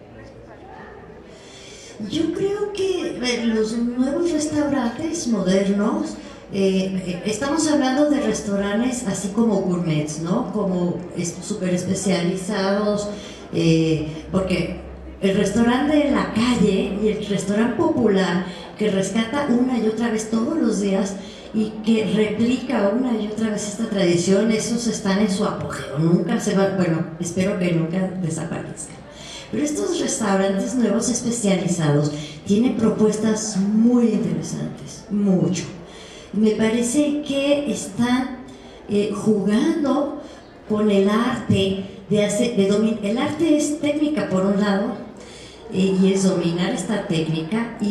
Speaker 6: en
Speaker 2: Yo creo que eh, los nuevos restaurantes modernos, eh, eh, estamos hablando de restaurantes así como gourmets, ¿no? Como súper especializados, eh, porque el restaurante de la calle y el restaurante popular que rescata una y otra vez todos los días y que replica una y otra vez esta tradición, esos están en su apogeo, nunca se van, bueno, espero que nunca desaparezcan. Pero estos restaurantes nuevos especializados tienen propuestas muy interesantes, mucho. Me parece que están eh, jugando con el arte de hacer, de dominar. El arte es técnica por un lado, eh, y es dominar esta técnica y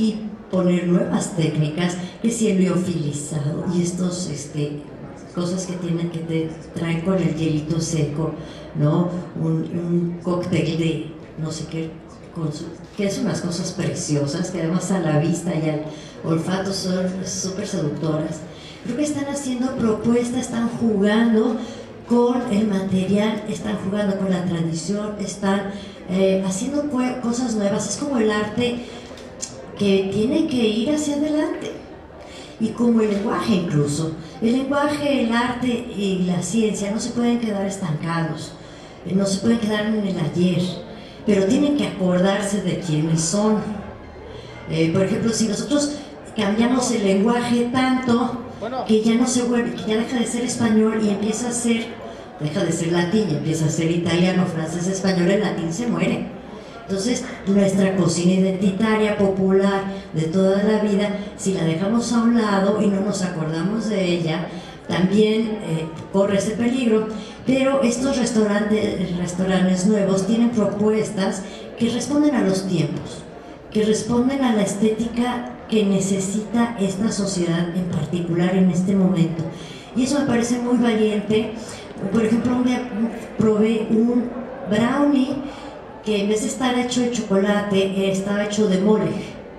Speaker 2: poner nuevas técnicas, que si el liofilizado y estos este, cosas que tienen que te traen con el hielito seco, ¿no? Un, un cóctel de no sé qué, con su, que es unas cosas preciosas que además a la vista y al olfato son súper seductoras. Creo que están haciendo propuestas, están jugando con el material, están jugando con la tradición, están eh, haciendo cosas nuevas. Es como el arte que tiene que ir hacia adelante, y como el lenguaje incluso. El lenguaje, el arte y la ciencia no se pueden quedar estancados, no se pueden quedar en el ayer, pero tienen que acordarse de quiénes son. Eh, por ejemplo, si nosotros cambiamos el lenguaje tanto que ya no se vuelve, que ya deja de ser español y empieza a ser, deja de ser latín y empieza a ser italiano, francés, español, el latín se muere. Entonces, nuestra cocina identitaria, popular, de toda la vida, si la dejamos a un lado y no nos acordamos de ella, también eh, corre ese peligro. Pero estos restaurantes, restaurantes nuevos tienen propuestas que responden a los tiempos, que responden a la estética que necesita esta sociedad en particular en este momento. Y eso me parece muy valiente. Por ejemplo, un día probé un brownie que en vez de estar hecho de chocolate, estaba hecho de mole.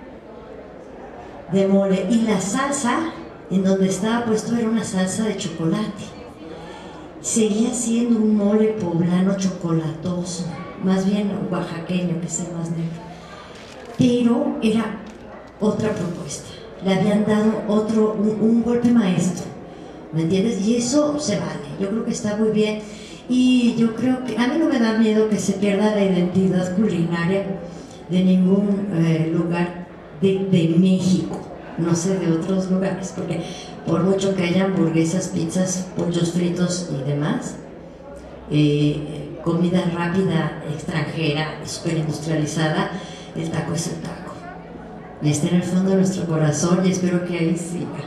Speaker 2: De mole. Y la salsa en donde estaba puesto era una salsa de chocolate. Seguía siendo un mole poblano chocolatoso, más bien oaxaqueño, que es el más negro. Pero era otra propuesta. Le habían dado otro, un, un golpe maestro, ¿me entiendes? Y eso se vale. Yo creo que está muy bien. Y yo creo que a mí no me da miedo que se pierda la identidad culinaria de ningún eh, lugar de, de México, no sé, de otros lugares, porque por mucho que haya hamburguesas, pizzas, pollos fritos y demás, eh, comida rápida, extranjera, súper industrializada, el taco es el taco. Y está en el fondo de nuestro corazón y espero que ahí siga.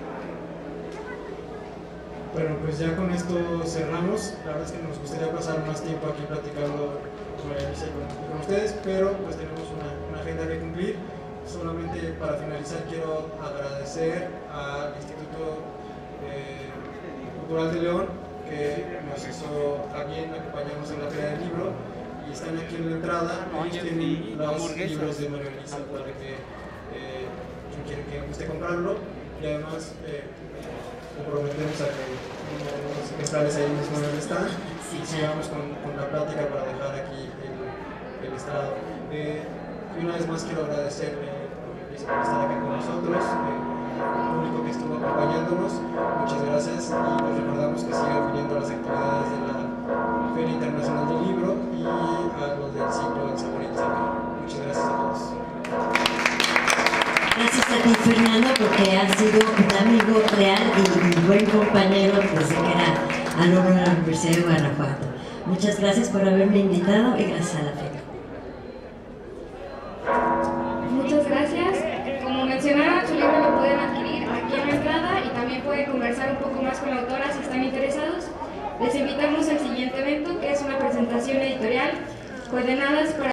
Speaker 1: Bueno, pues ya con esto cerramos. La verdad es que nos gustaría pasar más tiempo aquí platicando con, con, con ustedes, pero pues tenemos una, una agenda que cumplir. Solamente para finalizar quiero agradecer al Instituto eh, Cultural de León, que nos hizo también acompañarnos en la Feria del Libro, y están aquí en la entrada. Ellos tienen los libros de Mario Elisa para que eh, quien quiera que guste comprarlo, y además eh, comprometemos a que los ejemplares ahí mismo en el stand y sigamos con, con la plática para dejar aquí el, el estrado. Eh, y una vez más quiero agradecerle por estar aquí con nosotros, eh, al público que estuvo acompañándonos, muchas gracias, y les recordamos que sigan viniendo a las actividades de la Feria Internacional del Libro y a los del ciclo El Sabor y el Saber. Muchas gracias a todos.
Speaker 2: Gracias a ti, Fernando, porque has sido un amigo real y un buen compañero desde que era alumno de la Universidad de Guanajuato. Muchas gracias por haberme invitado y gracias a la feria.
Speaker 4: Muchas gracias. Como mencionaron, su libro lo pueden adquirir aquí en la entrada y también pueden conversar un poco más con la autora si están interesados. Les invitamos al siguiente evento, que es una presentación editorial coordinadas para